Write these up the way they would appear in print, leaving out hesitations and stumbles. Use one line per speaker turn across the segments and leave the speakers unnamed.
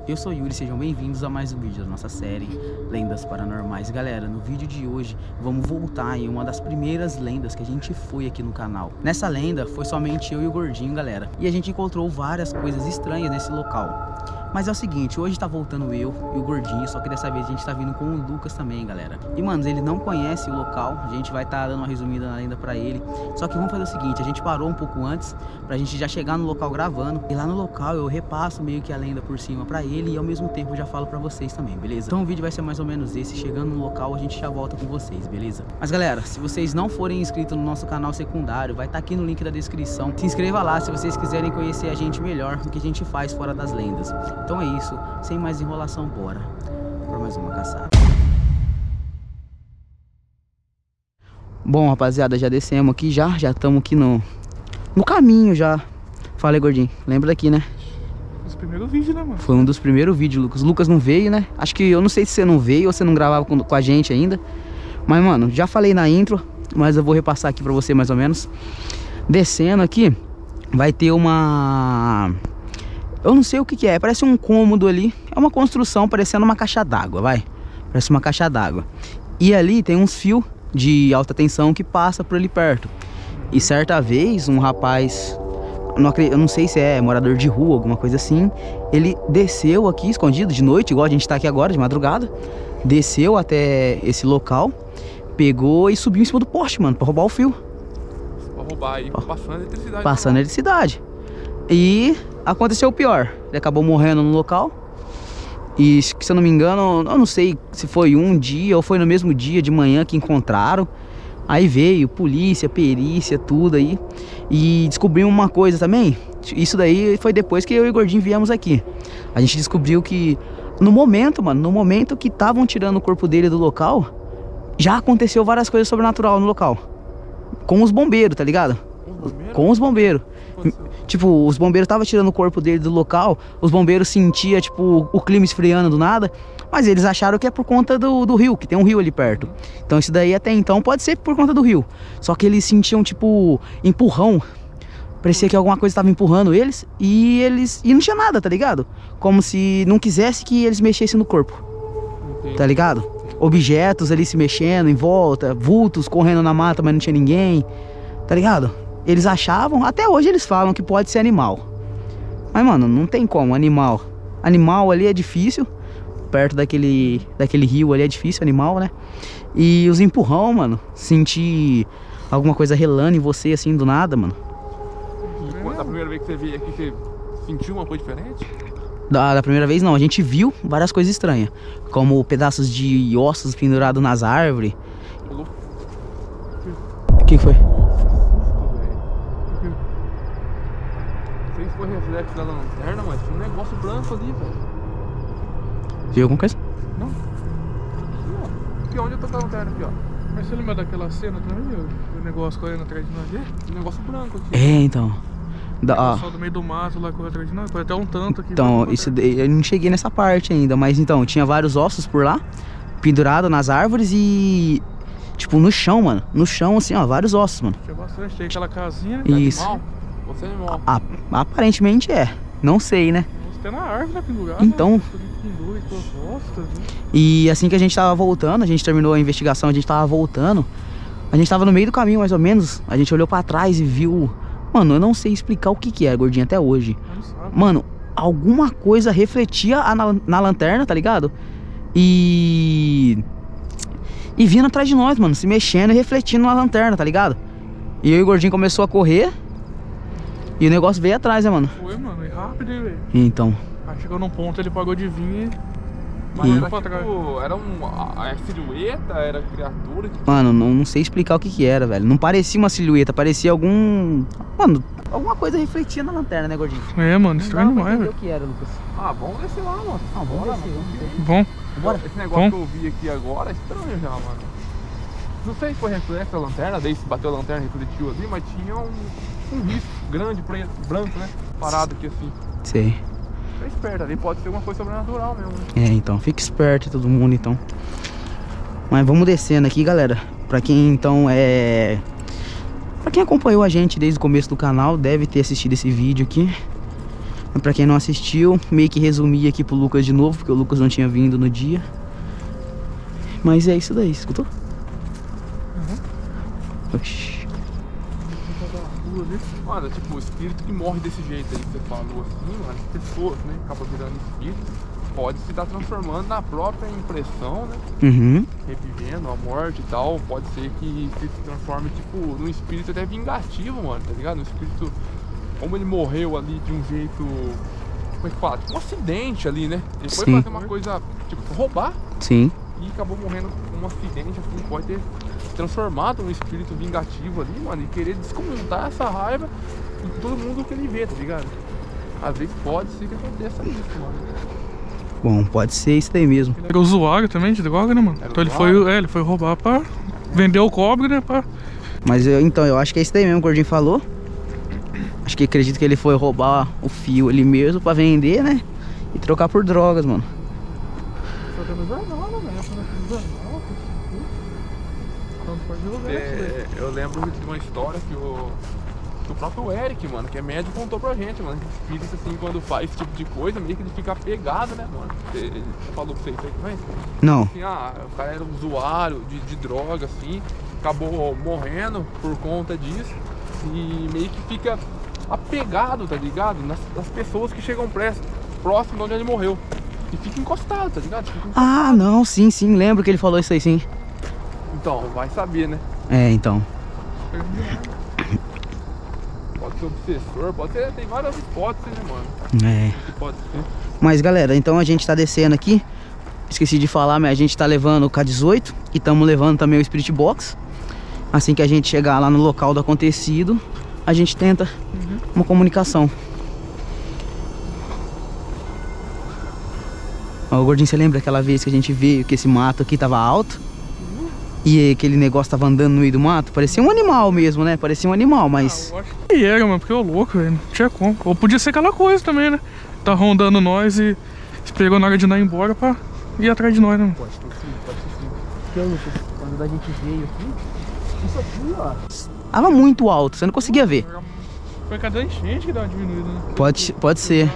Eu sou o Yuri, sejam bem-vindos a mais um vídeo da nossa série Lendas Paranormais. Galera, no vídeo de hoje vamos voltar em uma das primeiras lendas que a gente foi aqui no canal. Nessa lenda foi somente eu e o Gordinho, galera, e a gente encontrou várias coisas estranhas nesse local. Mas é o seguinte, hoje tá voltando eu e o Gordinho, só que dessa vez a gente tá vindo com o Lucas também, galera. E, mano, ele não conhece o local, a gente vai tá dando uma resumida na lenda pra ele. Só que vamos fazer o seguinte, a gente parou um pouco antes pra gente já chegar no local gravando. E lá no local eu repasso meio que a lenda por cima pra ele e ao mesmo tempo eu já falo pra vocês também, beleza? Então o vídeo vai ser mais ou menos esse, chegando no local a gente já volta com vocês, beleza? Mas galera, se vocês não forem inscritos no nosso canal secundário, vai estar aqui no link da descrição. Se inscreva lá se vocês quiserem conhecer a gente melhor, o que a gente faz fora das lendas. Então é isso, sem mais enrolação, bora para mais uma caçada. Bom, rapaziada, já descemos aqui, já estamos aqui no caminho já. Fala aí, Gordinho, lembra daqui, né?
Os primeiros vídeos, né, mano?
Foi um dos primeiros vídeos, Lucas. Lucas não veio, né? Acho que, eu não sei se você não veio ou você não gravava com a gente ainda. Mas, mano, já falei na intro, mas eu vou repassar aqui pra você mais ou menos. Descendo aqui, vai ter uma... eu não sei o que que é, parece um cômodo ali. É uma construção parecendo uma caixa d'água, vai. Parece uma caixa d'água. E ali tem uns fios de alta tensão que passa por ali perto. E certa vez, um rapaz... eu não sei se é morador de rua, alguma coisa assim. Ele desceu aqui escondido de noite, igual a gente tá aqui agora, de madrugada. Desceu até esse local, pegou e subiu em cima do poste, mano, pra roubar o fio.
Pra roubar aí, passando a eletricidade.
Passando a eletricidade. E aconteceu o pior. Ele acabou morrendo no local. E se eu não me engano, eu não sei se foi um dia ou foi no mesmo dia de manhã que encontraram. Aí veio polícia, perícia, tudo aí. E descobrimos uma coisa também. Isso daí foi depois que eu e o Gordinho viemos aqui. A gente descobriu que no momento, mano, no momento que estavam tirando o corpo dele do local, já aconteceu várias coisas sobrenaturais no local. Com os bombeiros, tá ligado? Com os bombeiros. Tipo, os bombeiros estavam tirando o corpo dele do local. Os bombeiros sentiam, tipo, o clima esfriando do nada. Mas eles acharam que é por conta do rio, que tem um rio ali perto. Então isso daí até então pode ser por conta do rio. Só que eles sentiam, tipo, empurrão. Parecia que alguma coisa estava empurrando eles. E não tinha nada, tá ligado? Como se não quisesse que eles mexessem no corpo. Entendi. Tá ligado? Objetos ali se mexendo em volta, vultos correndo na mata, mas não tinha ninguém. Tá ligado? Eles achavam, até hoje eles falam que pode ser animal. Mas, mano, não tem como, animal. Animal ali é difícil. Perto daquele rio ali é difícil, animal, né? E os empurrão, mano, sentir alguma coisa relando em você assim do nada, mano.
Da primeira vez que você veio aqui, você sentiu uma coisa diferente?
Da primeira vez não, a gente viu várias coisas estranhas. Como pedaços de ossos pendurados nas árvores. O que foi?
Não sei se foi reflexo da lanterna, mas tinha um negócio branco ali, velho.
Viu alguma coisa?
Não. Aqui, ó. Aqui onde eu tô com a lanterna, aqui, ó. Mas você lembra daquela cena também? O negócio correndo atrás de nós ali? Um negócio branco aqui.
É, então.
O pessoal do meio do mato lá correndo atrás de nós. Foi até um tanto aqui.
Então, isso daí, eu não cheguei nessa parte ainda. Mas então, tinha vários ossos por lá, pendurados nas árvores e... tipo, no chão, mano. No chão, assim, ó, vários ossos, mano.
Tinha bastante. Tem aquela casinha, né?
Isso.
Animal. Você é animal.
Aparentemente é. Não sei, né?
Você tem na árvore, né? Pendurado.
Então...
né? Costas, né?
E assim que a gente tava voltando, a gente terminou a investigação, a gente tava voltando. A gente tava no meio do caminho, mais ou menos. A gente olhou pra trás e viu... mano, eu não sei explicar o que que é, Gordinho, até hoje. Mano, alguma coisa refletia na lanterna, tá ligado? E vindo atrás de nós, mano, se mexendo e refletindo na lanterna, tá ligado? E eu e o Gordinho começou a correr. E o negócio veio atrás, né, mano?
Foi, mano, e rápido, hein, velho?
Então.
Aí chegou num ponto, ele pagou de vir e...
Mas era pra trás. Tipo, era silhueta, era criatura?
Mano, não sei explicar o que que era, velho. Não parecia uma silhueta, parecia algum... mano, alguma coisa refletia na lanterna, né, Gordinho?
É, mano, estranho demais, velho.
O que era, Lucas?
Ah, vamos descer lá, mano.
Ah, vamos descer.
Bom.
Bora.
Esse negócio que eu vi aqui agora é estranho já, mano. Não sei se foi reflexo da lanterna, daí se bateu a lanterna e refletiu ali, mas tinha um risco grande, preto, branco, né? Parado aqui assim.
Sei.
Fica esperto, ali pode ser alguma coisa sobrenatural mesmo.
É, então, fica esperto todo mundo, então. Mas vamos descendo aqui, galera. Pra quem, então, pra quem acompanhou a gente desde o começo do canal, deve ter assistido esse vídeo aqui. Pra quem não assistiu, meio que resumi aqui pro Lucas de novo, porque o Lucas não tinha vindo no dia. Mas é isso daí, escutou? Oxi.
Mano, tipo, o espírito que morre desse jeito aí que você falou assim, mano, as pessoas, né, acabam virando espírito, pode se estar transformando na própria impressão, né? Revivendo a morte e tal, pode ser que se transforme, tipo, num espírito até vingativo, mano, tá ligado? Um espírito, como ele morreu ali de um jeito, como é que fala? Tipo, um acidente ali, né? Ele foi fazer uma coisa, tipo, roubar.
Sim.
E acabou morrendo com um acidente, assim, pode ter se transformado num espírito vingativo ali, mano, e querer descontar essa raiva em todo mundo que ele vê, tá ligado? Às vezes pode ser que aconteça isso, mano.
Bom, pode ser isso daí mesmo.
Era usuário também de droga, né, mano? Então ele foi roubar pra vender o cobre, né, pá.
Mas eu acho que é isso daí mesmo que o Gordinho falou. Acho que acredito que ele foi roubar o fio ali mesmo pra vender, né? E trocar por drogas, mano.
Eu lembro de uma história que o próprio Eric, mano, que é médico, contou pra gente, mano. Que espírito, assim, quando faz esse tipo de coisa, meio que ele fica apegado, né, mano? Ele falou pra você isso aí também?
Não.
Assim, o cara era um usuário de droga, assim, acabou morrendo por conta disso. E meio que fica apegado, tá ligado? Nas pessoas que chegam próximo de onde ele morreu. E fica encostado, tá ligado?
Ah, não, sim, lembro que ele falou isso aí, sim.
Então, vai saber, né?
É, então.
Pode ser obsessor, pode ser, tem várias hipóteses, né, mano?
É.
Que pode ser.
Mas galera, então a gente tá descendo aqui. Esqueci de falar, mas a gente tá levando o K18 e estamos levando também o Spirit Box. Assim que a gente chegar lá no local do acontecido, a gente tenta uma comunicação. Ó, Gordinho, você lembra aquela vez que a gente veio que esse mato aqui tava alto? E aquele negócio tava andando no meio do mato? Parecia um animal mesmo, né? Parecia um animal, mas...
eu acho que era, mano, porque é louco, velho. Não tinha como. Ou podia ser aquela coisa também, né? Tá rondando nós e esperou na hora de ir embora pra ir atrás de nós, né?
Pode ser sim, pode ser sim. Porque, Lucas, quando a gente veio aqui, isso aqui, ó, tava muito alto, você não conseguia ver.
Foi cada enchente que dá uma diminuída, né?
Pode ser.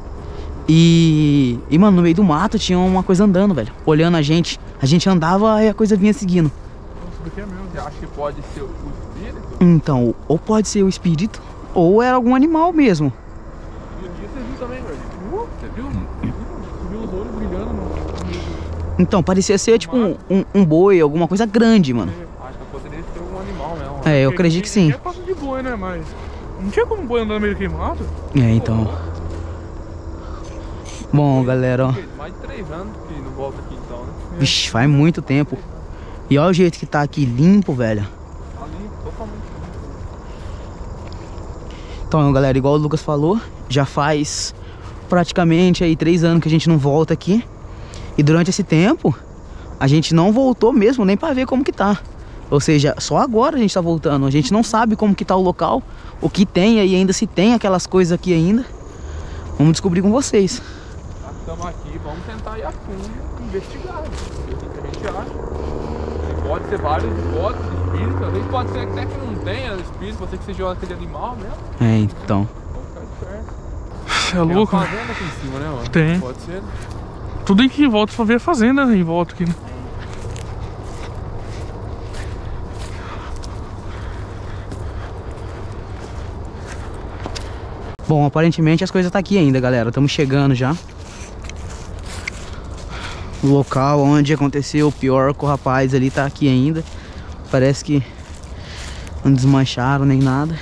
E, mano, no meio do mato tinha uma coisa andando, velho. Olhando a gente andava e a coisa vinha seguindo.
Você acha que pode ser o espírito?
Então, ou pode ser o espírito, ou era algum animal mesmo.
E o dia você viu também, Gordinho? Você viu? Você viu os olhos brilhando, mano?
Então, parecia ser tipo um boi, alguma coisa grande, mano.
Acho que poderia ser algum animal mesmo.
É, eu acredito que sim.
É passo de boi, né? Mas não tinha como boi andar no meio do queimado.
É, então. Bom, galera, ó.
Mais de 3 anos que não volta aqui então, né?
Vixe, faz muito tempo. E olha o jeito que tá aqui, limpo, velho.
Tá limpo, totalmente limpo.
Então, galera, igual o Lucas falou, já faz praticamente aí 3 anos que a gente não volta aqui. E durante esse tempo, a gente não voltou mesmo nem pra ver como que tá. Ou seja, só agora a gente tá voltando. A gente não sabe como que tá o local, o que tem aí ainda, se tem aquelas coisas aqui ainda. Vamos descobrir com vocês.
Estamos aqui, vamos tentar ir a fundo, investigar, ver o que a gente acha. Pode ser vários hipóteses de espírito, às vezes pode ser até que não tenha espírito, pode ser que seja aquele animal mesmo.
É, então.
Vamos ficar esperto.
É louco,
Tem uma
né?
fazenda aqui em cima, né, mano?
Tem.
Pode ser.
Tudo em que em volta, só ver a fazenda em volta aqui, né?
Bom, aparentemente as coisas tá aqui ainda, galera. Estamos chegando já. O local onde aconteceu o pior com o rapaz ali tá aqui ainda. Parece que não desmancharam nem nada.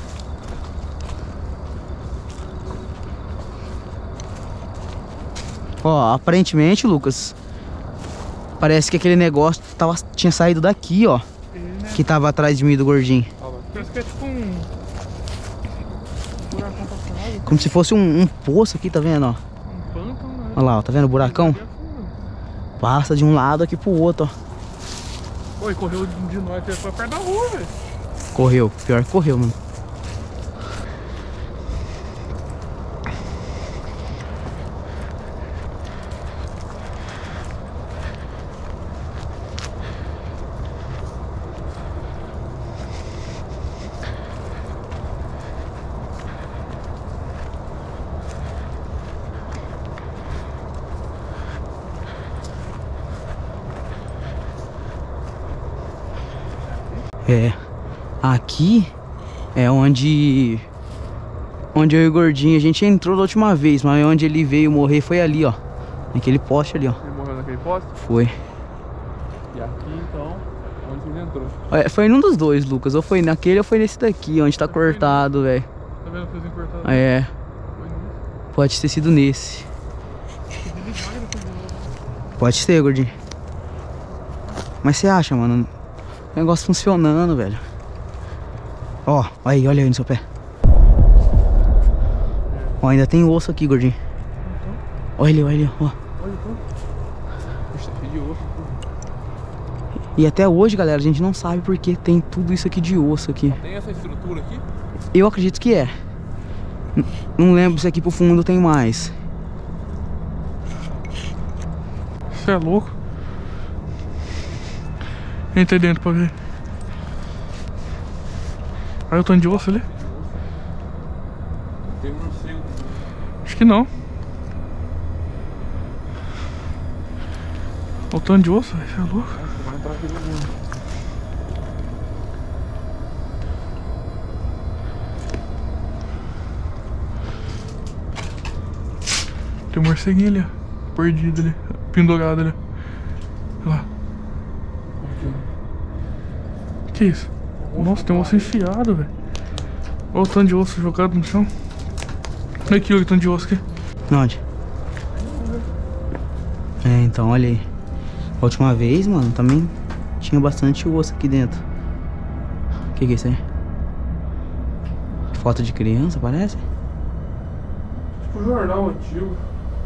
Ó, aparentemente, Lucas, parece que aquele negócio tinha saído daqui, ó. Que tava atrás de mim, do Gordinho.
Parece que é tipo um... buracão passado.
Como se fosse um poço aqui, tá vendo, ó?
Um pântano, né?
Olha lá, ó, tá vendo o buracão? Passa de um lado aqui pro outro, ó.
Oi, correu de nós, foi perto da rua, velho.
Correu, pior que correu, mano. É. Aqui é onde eu e o Gordinho, a gente entrou da última vez, mas onde ele veio morrer foi ali, ó. Naquele poste ali, ó.
Ele morreu naquele poste?
Foi.
E aqui então, onde ele entrou.
É, foi num dos dois, Lucas. Ou foi naquele ou foi nesse daqui, onde tá cortado, velho.
Tá vendo o fiozinho cortado?
É.
Foi nisso.
Pode ter sido nesse. Pode ser, Gordinho. Mas você acha, mano? O negócio funcionando, velho. Ó, olha aí no seu pé. Ó, ainda tem osso aqui, Gordinho. Olha ali, ó.
Olha então. Puxa, cheio de osso.
E até hoje, galera, a gente não sabe porque tem tudo isso aqui de osso aqui.
Tem essa estrutura aqui?
Eu acredito que é. Não lembro se aqui pro fundo tem mais.
Você é louco? Entra aí dentro pra ver. Olha o tanto de osso ali.
Tem um morcego.
Acho que não. Olha o tanto de osso, velho. Você é louco?
Vai entrar aqui no mundo.
Tem um morceguinho ali, ó. Perdido ali. Pendurado ali. Olha lá. Que isso? Nossa, tem um osso enfiado, velho. Olha o tanto de osso jogado no chão. Olha aqui, olha o tanto de osso aqui.
Onde? É, então, olha aí. A última vez, mano, também tinha bastante osso aqui dentro. O que é isso aí? Foto de criança, parece?
Tipo jornal antigo.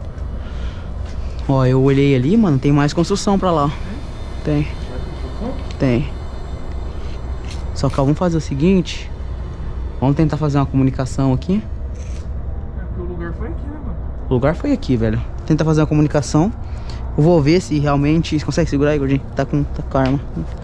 Ó, eu olhei ali, mano, tem mais construção pra lá. Tem. Tem. Só que ó, vamos fazer o seguinte. Vamos tentar fazer uma comunicação aqui.
É porque o lugar foi aqui, né, mano?
O lugar foi aqui, velho. Tentar fazer uma comunicação. Eu vou ver se realmente... Você consegue segurar aí, Gordinho? Tá com arma.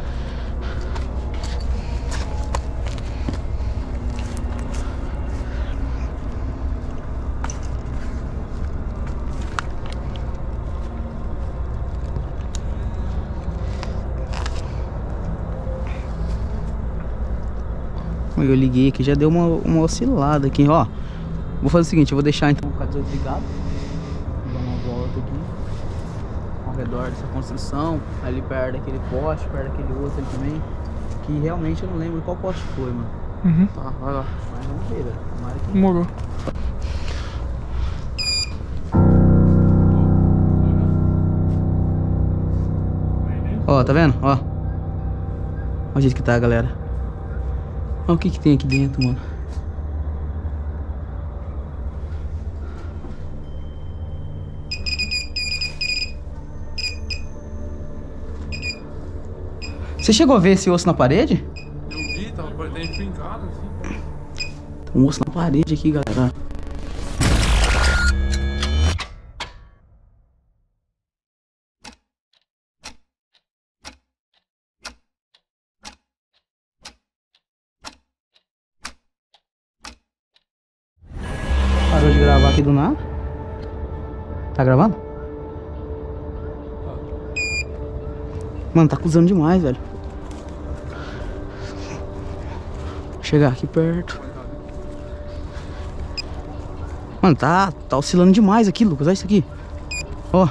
Eu liguei aqui, já deu uma oscilada aqui, ó. Vou fazer o seguinte, eu vou deixar então o cadê desligado. Vou dar uma volta aqui ao redor dessa construção, ali perto daquele poste, perto daquele outro ali também. Que realmente eu não lembro qual poste foi, mano.
Uhum.
Tá, vai lá.
Mas vamos ver, velho. Tomara que...
Morou.
Ó, tá vendo? Ó. Olha o jeito que tá, galera. Olha o que tem aqui dentro, mano. Você chegou a ver esse osso na parede?
Eu vi, tava fincado assim.
Tem um osso na parede aqui, galera. Parou de gravar aqui do nada. Tá gravando? Mano, tá acusando demais, velho. Vou chegar aqui perto. Mano, tá oscilando demais aqui, Lucas. Olha isso aqui. Ó.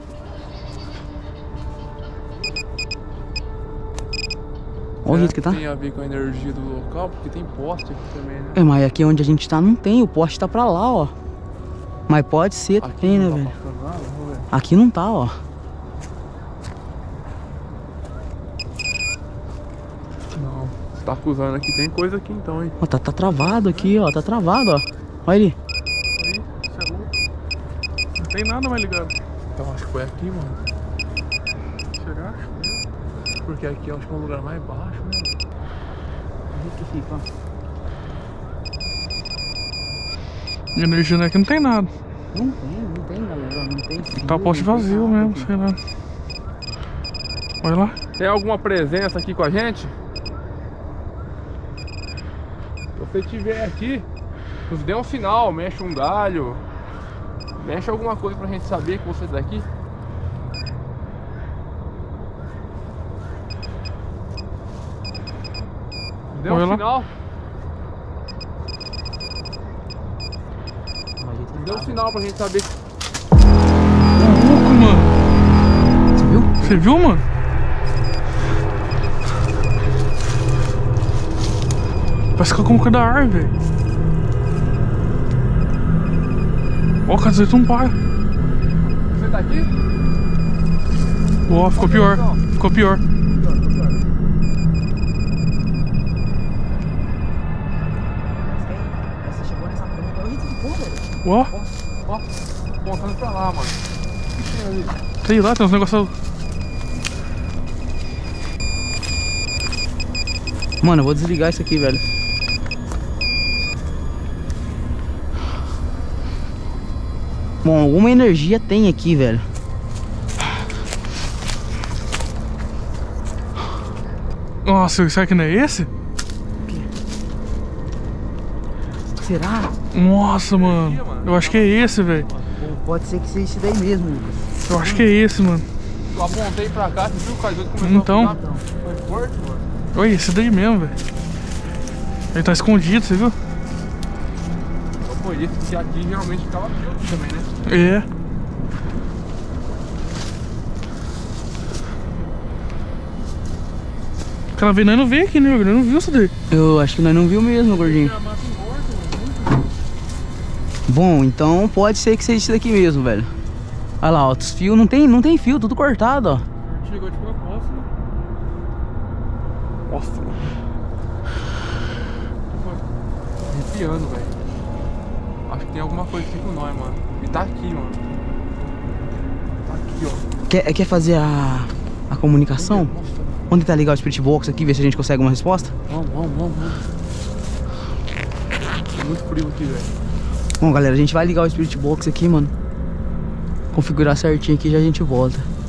Olha o jeito que tá.
Tem a ver com a energia do local, porque tem poste aqui também, né?
É, mas aqui onde a gente tá não tem. O poste tá pra lá, ó. Mas pode ser que
Aqui
tem, né,
não tá
velho?
passando nada, vamos ver.
Aqui não tá, ó.
Não, você tá acusando aqui, tem coisa aqui então, hein?
Ó, tá travado aqui, ó. Tá travado, ó. Olha ali.
Aí, você é louco. Não tem nada mais ligado.
Então acho que foi aqui, mano.
Será?
Porque aqui eu acho que é um lugar mais baixo, né?
Olha que fica, ó.
E energia aqui não tem nada.
Não tem, galera. Não tem.
Tá poste vazio mesmo, sei lá. Olha lá.
Tem alguma presença aqui com a gente? Se você estiver aqui, nos dê um sinal, mexe um galho, mexe alguma coisa pra gente saber que você é daqui. Deu um sinal. Deu um sinal pra gente saber.
Louco, mano.
Você viu?
Você viu, mano? Parece que é como da árvore, velho. Ó, quer dizer, não para.
Você tá aqui?
Ó, ficou pior. Ficou pior.
Você chegou nessa ponta. Onde você ficou, velho?
Ó,
Ó, apontando pra lá, mano. O que tem ali?
sei lá, tem uns negócios.
Mano, eu vou desligar isso aqui, velho. Bom, alguma energia tem aqui, velho.
Nossa, será que não é esse?
Será?
Nossa, mano. Eu acho que é esse, velho.
Pode ser que seja esse daí mesmo, Lucas.
Eu acho que é esse, mano.
Eu apontei pra cá, você viu o Kaido começou
Então.
a apontar? Foi forte, mano.
Olha, esse daí mesmo, velho. Ele tá escondido, você viu?
Eu conheço, porque aqui geralmente ficava filtro também, né?
É. Aquela vez nós não veio aqui, né? Nós não viu isso daí.
Eu acho que nós não viu mesmo, gordinho. Bom, então pode ser que seja isso daqui mesmo, velho. Olha lá, ó, os fios não tem fio, tudo cortado, ó.
Chegou de propósito, né?
Nossa, mano. Arrepiando, velho. Acho que tem alguma coisa aqui com nós, mano. E tá aqui, mano. Tá aqui, ó.
Quer fazer a comunicação?
Nossa.
Onde tá ligado o Spirit Box aqui, ver se a gente consegue uma resposta?
Vamos. É muito frio aqui, velho.
Bom, galera, a gente vai ligar o Spirit Box aqui, mano. Configurar certinho aqui e já a gente volta.